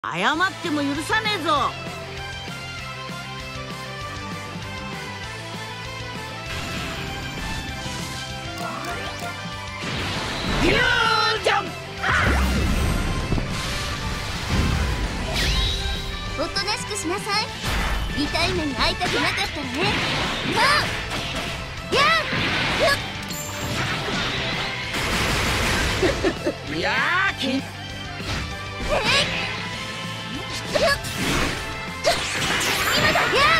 謝っても許さねえぞ。フュージョン。 おとなしくしなさい。痛い目に遭いたくなかったらね。 いやーきっ今だ。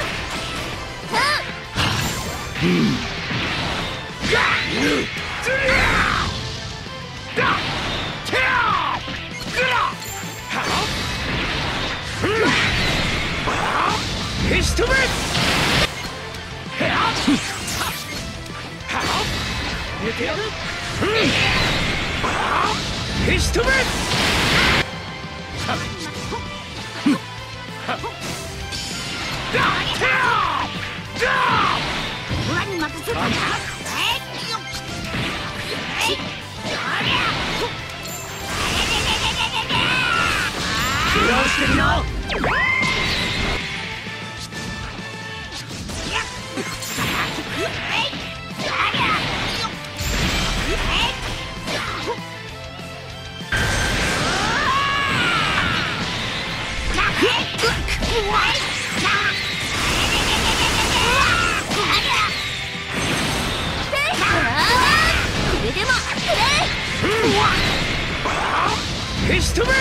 消し止め。抜けやる。消し止め。オラに任せたんだ。苦労してみろ。消し止め。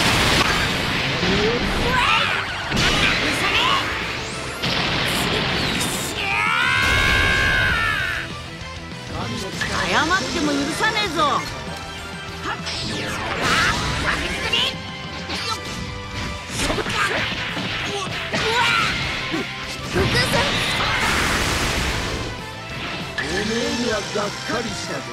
謝っても許さねえぞ。おめえにはがっかりしたぜ。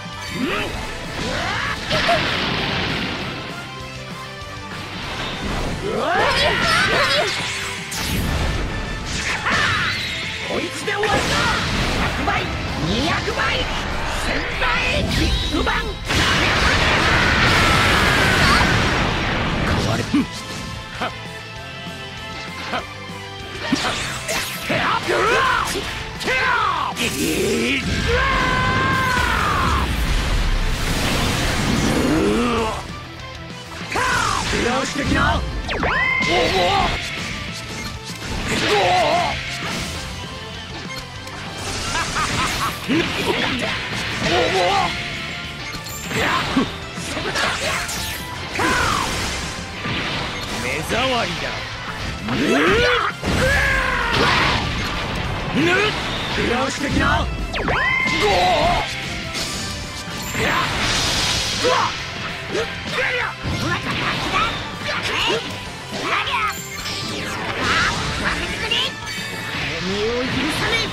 こいつで終わりだ。100倍、200倍、1000倍、ビッグバン。変われ。よし的な。目障りだ。よし的な。身を許さねえ。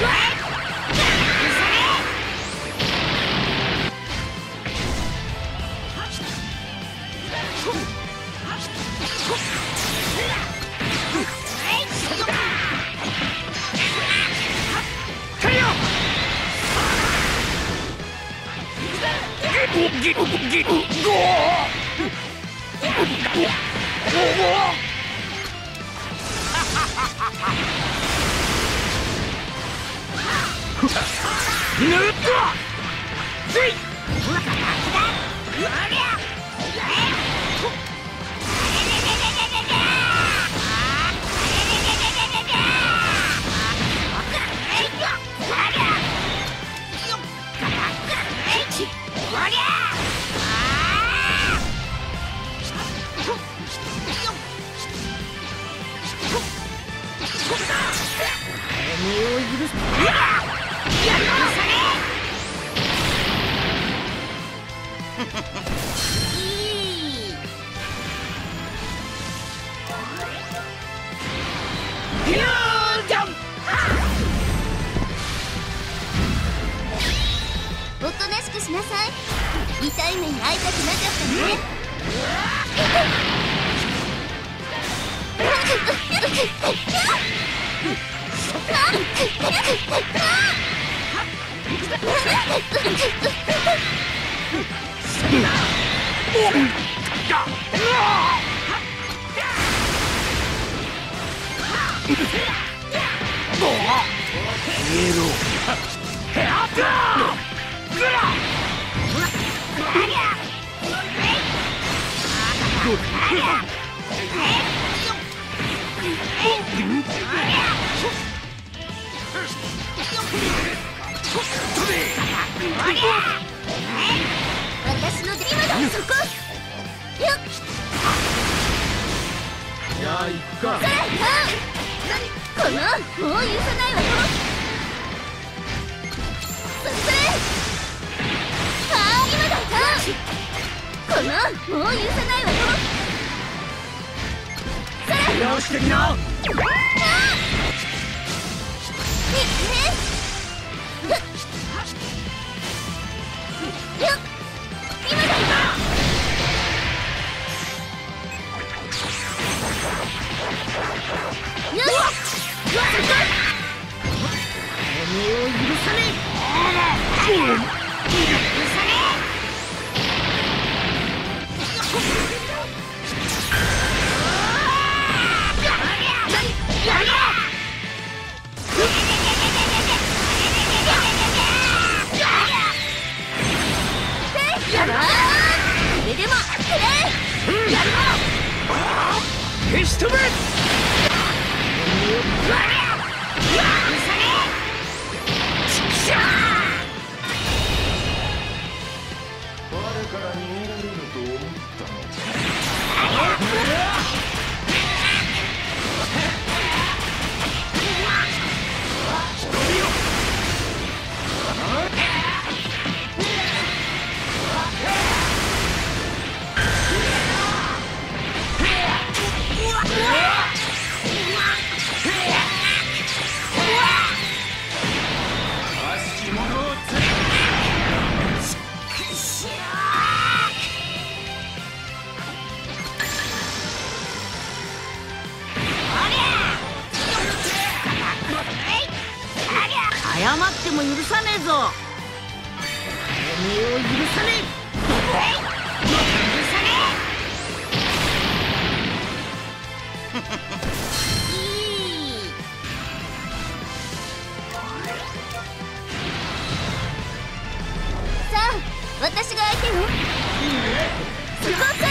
おとなしくしなさい。痛い目に遭いたくなかったね。 私の今だそこよっじゃあ行くか。 このもう許さないわよそれ今だこのもう許さないわよよし的な。消し止め。 我から逃げられると思ったのか。 謝っても許さねえぞ。おめえを許さねえ。 さあ私が相手よそこから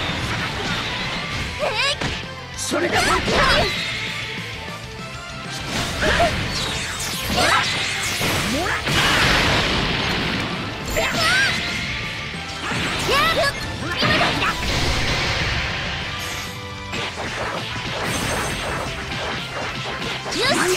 それがやる今だよし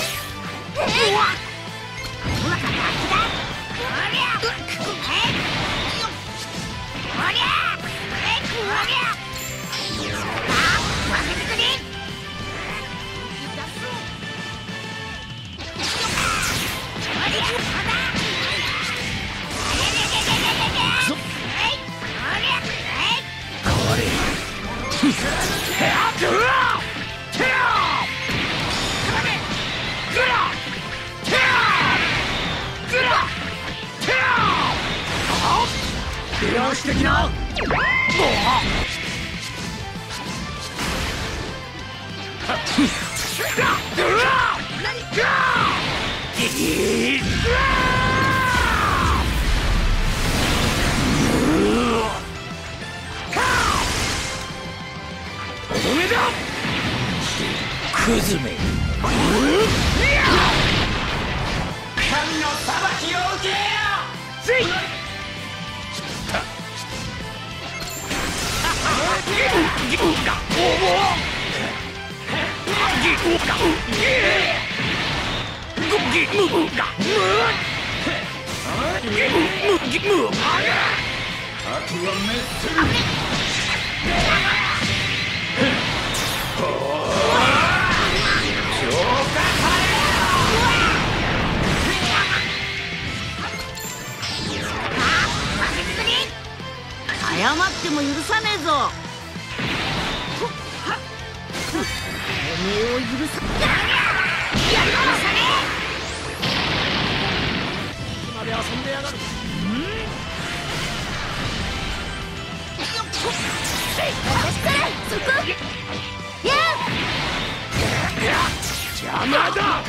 よし的な。クズめ。神の裁きを受けよ。ぜい。 謝っても許さねえぞ。おめえを許さまで遊んでやがる。 私からそこや邪魔だ。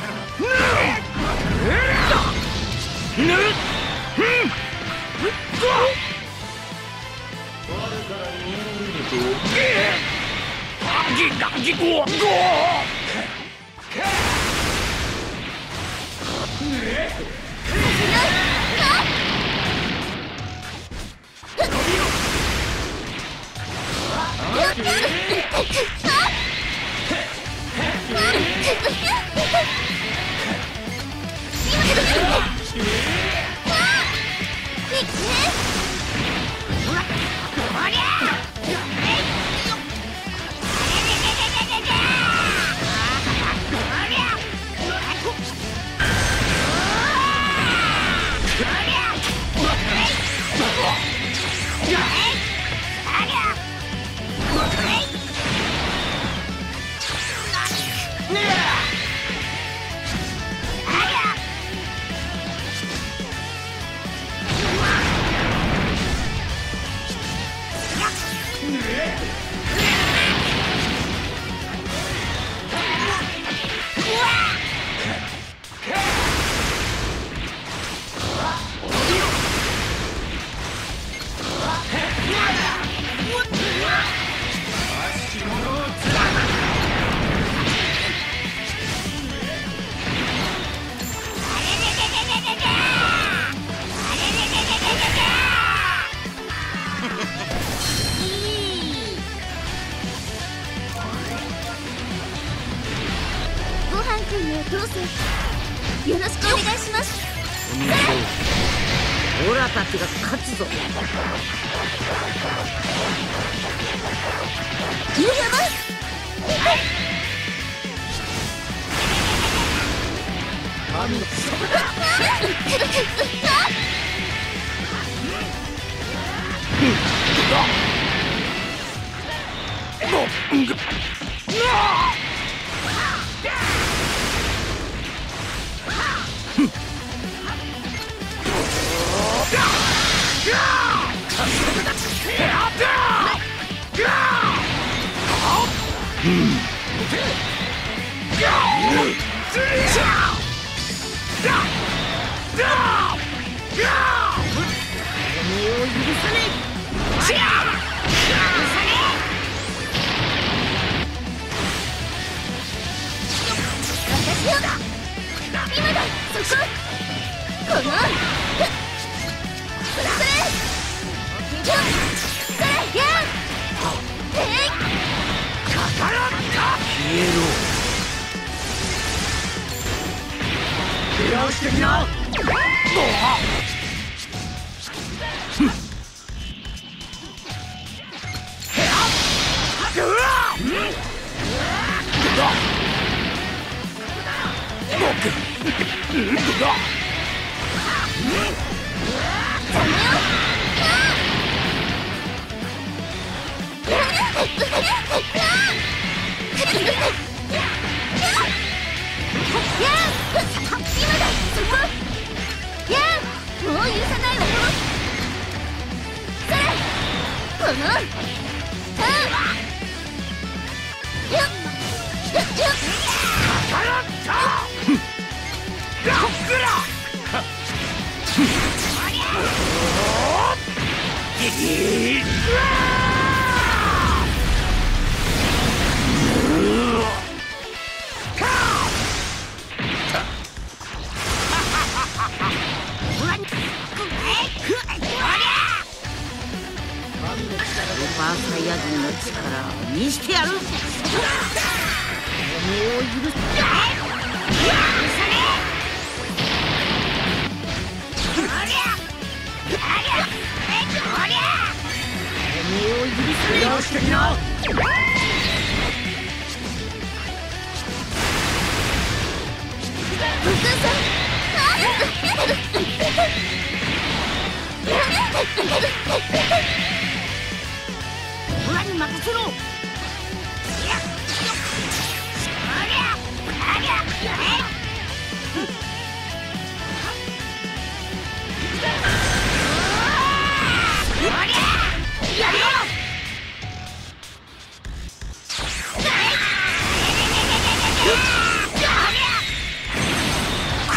どうせよろしくお願いします。 オラたちが勝つぞ。 ゆうやま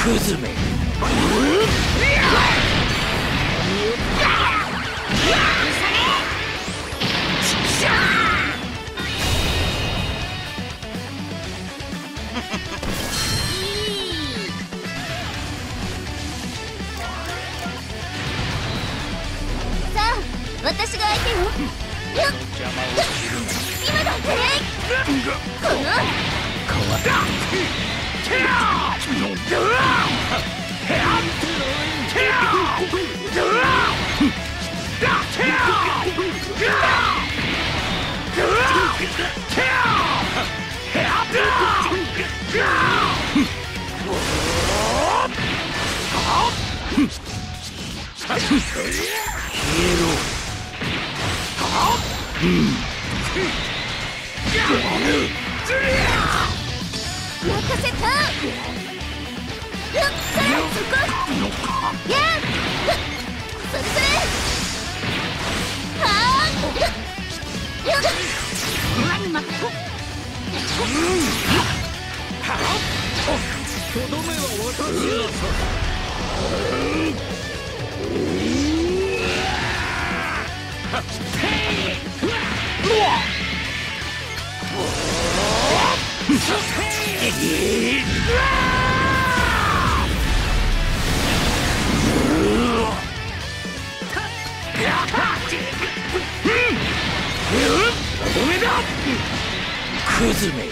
クズめ。 さあ私が相手よ。今だ。この任せた。そこ。やっそれそれ。はあ。やっとどめは私がさ。クズめ。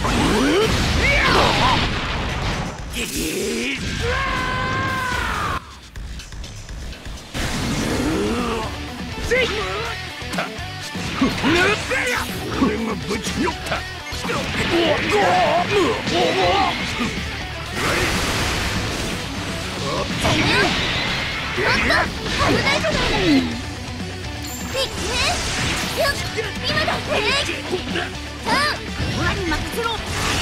俺がぶち抜った。 危ないじゃない。今だ。オラに任せろ。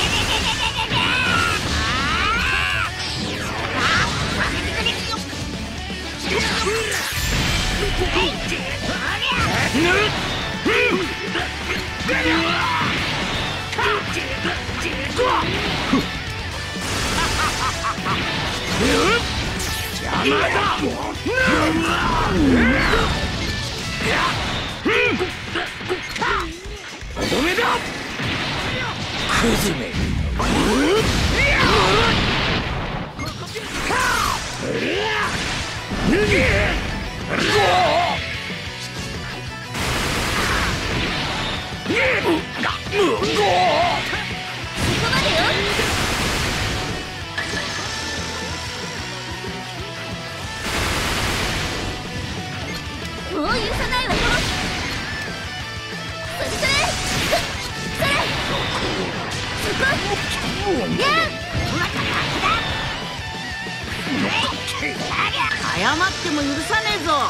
邪魔だ。とどめだ。クズめ。 もう許さないわよ。それそこ。 謝っても許さねえぞ。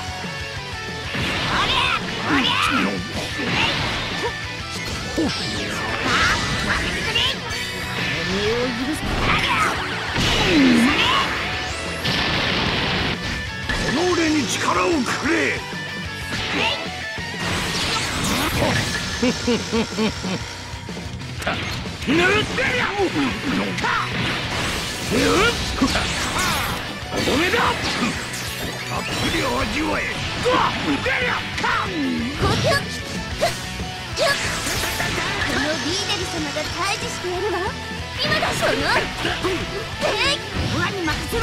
この俺に力をくれ。おめだ。たっぷり味わえ。このビーデル様が退治してやるわ。今だ。そのオラに任せろ。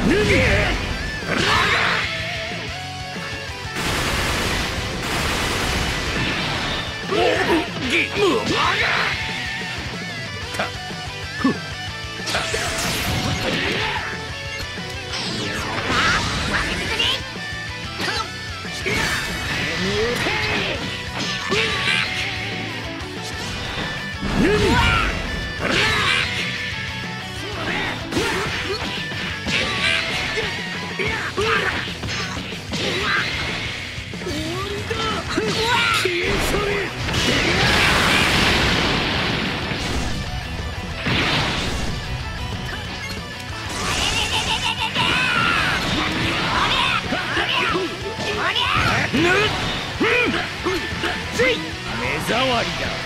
目障りだ。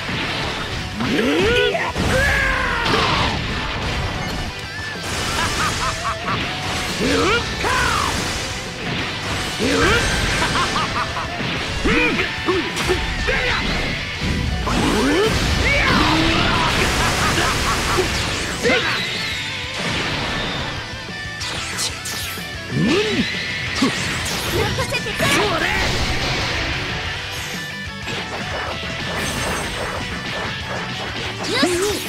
任せてくれ。よし。